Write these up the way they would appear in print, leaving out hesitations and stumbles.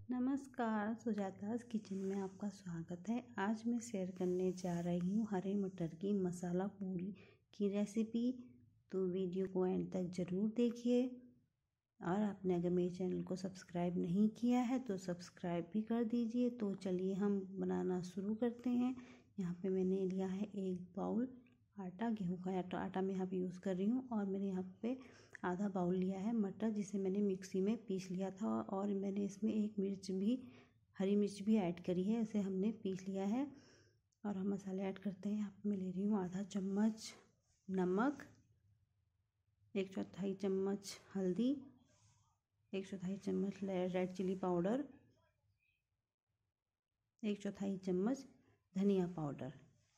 नमस्कार, सुजाता's किचन में आपका स्वागत है। आज मैं शेयर करने जा रही हूँ हरे मटर की मसाला पूरी की रेसिपी। तो वीडियो को एंड तक ज़रूर देखिए और आपने अगर मेरे चैनल को सब्सक्राइब नहीं किया है तो सब्सक्राइब भी कर दीजिए। तो चलिए हम बनाना शुरू करते हैं। यहाँ पे मैंने लिया है 1 बाउल आटा, गेहूँ का आटा मैं यहाँ पे यूज़ कर रही हूँ। और मैंने यहाँ पे आधा बाउल लिया है मटर, जिसे मैंने मिक्सी में पीस लिया था। और मैंने इसमें हरी मिर्च भी ऐड करी है, इसे हमने पीस लिया है। और हम मसाले ऐड करते हैं। यहाँ पे मैं ले रही हूँ आधा चम्मच नमक, 1/4 चम्मच हल्दी, 1/4 चम्मच रेड चिली पाउडर, 1/4 चम्मच धनिया पाउडर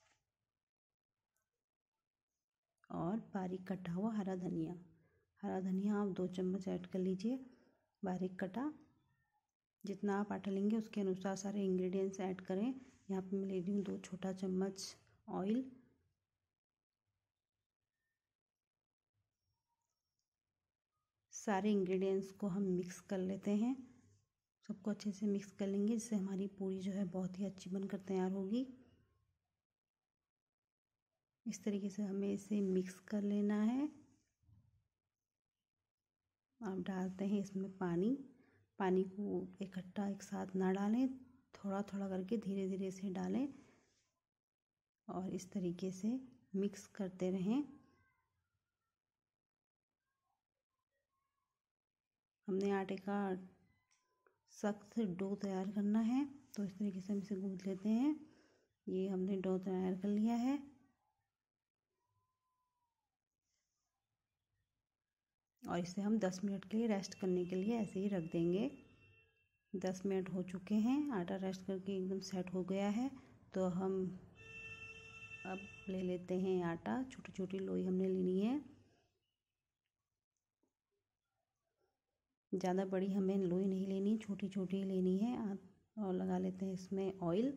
और बारीक कटा हुआ हरा धनिया आप 2 चम्मच ऐड कर लीजिए, बारीक कटा। जितना आप आटा लेंगे उसके अनुसार सारे इंग्रेडिएंट्स ऐड करें। यहाँ पे मैं ले रही हूँ 2 छोटा चम्मच ऑयल, सारे इंग्रेडिएंट्स को हम मिक्स कर लेते हैं। सबको अच्छे से मिक्स कर लेंगे, जिससे हमारी पूरी जो है बहुत ही अच्छी बनकर तैयार होगी। इस तरीके से हमें इसे मिक्स कर लेना है। आप डालते हैं इसमें पानी को इकट्ठा एक साथ ना डालें, थोड़ा थोड़ा करके धीरे धीरे से डालें और इस तरीके से मिक्स करते रहें। हमने आटे का सख्त डो तैयार करना है, तो इस तरीके से हम इसे गूंथ लेते हैं। ये हमने डो तैयार कर लिया है और इसे हम 10 मिनट के लिए रेस्ट करने के लिए ऐसे ही रख देंगे। 10 मिनट हो चुके हैं, आटा रेस्ट करके एकदम सेट हो गया है। तो हम अब ले लेते हैं आटा। छोटी छोटी लोई हमने लेनी है, ज़्यादा बड़ी हमें लोई नहीं लेनी, छोटी छोटी लेनी है। और लगा लेते हैं इसमें ऑयल।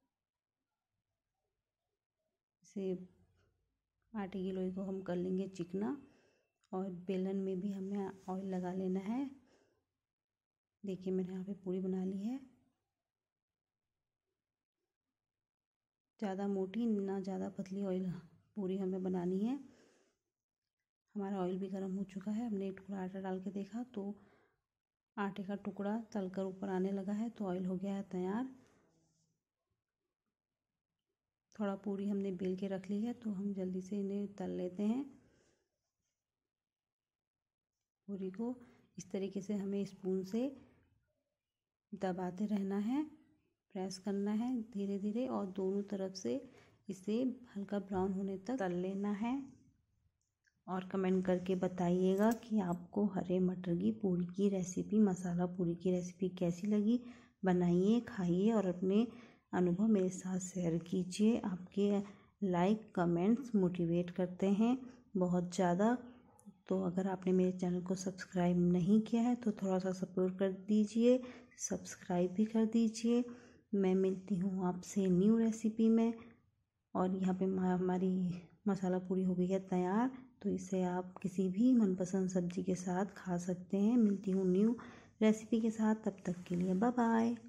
इसे आटे की लोई को हम कर लेंगे चिकना और बेलन में भी हमें ऑयल लगा लेना है। देखिए मैंने यहाँ पे पूरी बना ली है, ज़्यादा मोटी ना ज़्यादा पतली ऑयल पूरी हमें बनानी है। हमारा ऑयल भी गर्म हो चुका है। हमने एक टुकड़ा आटा डाल के देखा तो आटे का टुकड़ा तलकर ऊपर आने लगा है, तो ऑयल हो गया है तैयार। थोड़ा पूरी हमने बेल के रख ली है, तो हम जल्दी से इन्हें तल लेते हैं। पूरी को इस तरीके से हमें स्पून से दबाते रहना है, प्रेस करना है धीरे धीरे और दोनों तरफ से इसे हल्का ब्राउन होने तक तल लेना है। और कमेंट करके बताइएगा कि आपको हरे मटर की पूरी की रेसिपी, मसाला पूरी की रेसिपी कैसी लगी। बनाइए, खाइए और अपने अनुभव मेरे साथ शेयर कीजिए। आपके लाइक कमेंट्स मोटिवेट करते हैं बहुत ज़्यादा। तो अगर आपने मेरे चैनल को सब्सक्राइब नहीं किया है तो थोड़ा सा सपोर्ट कर दीजिए, सब्सक्राइब भी कर दीजिए। मैं मिलती हूँ आपसे न्यू रेसिपी में। और यहाँ पे हमारी मसाला पूरी हो गई है तैयार, तो इसे आप किसी भी मनपसंद सब्जी के साथ खा सकते हैं। मिलती हूँ न्यू रेसिपी के साथ, तब तक के लिए बाय बाय।